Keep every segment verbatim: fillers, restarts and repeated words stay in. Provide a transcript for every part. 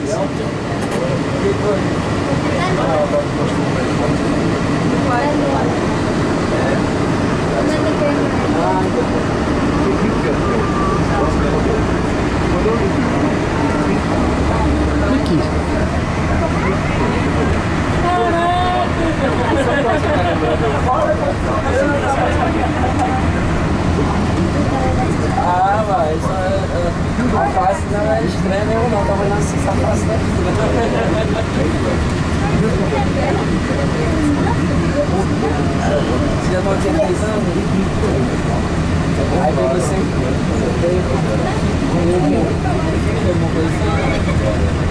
Ah, vai, isso é, a face não é estranha nenhuma não, tava olhando assim, essa face daqui. Você já não tinha três anos? Aí veio você veio comigo, alguma coisa assim.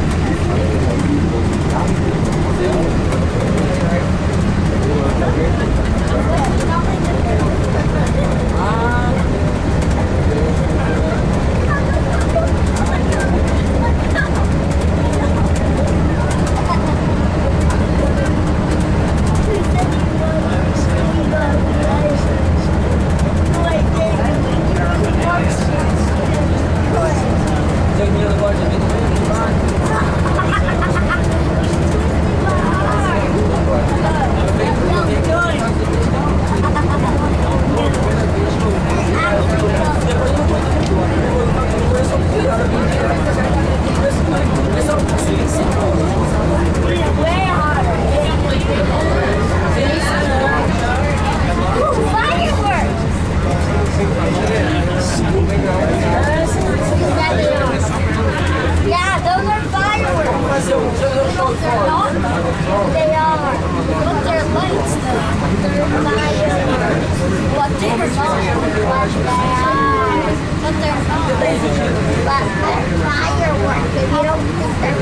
But they're fireworks, if you don't think they're